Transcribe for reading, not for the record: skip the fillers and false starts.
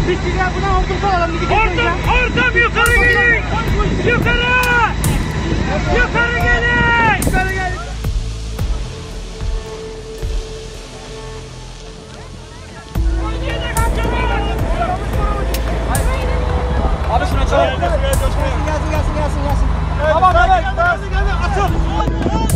Biz size buna hortum salalım. Hortum yukarı gelin. Yukarı. Yukarı gelin. Yukarı gelin. Abi şuna çabuk. Gelsin. Tamam. Gelsin. Atın.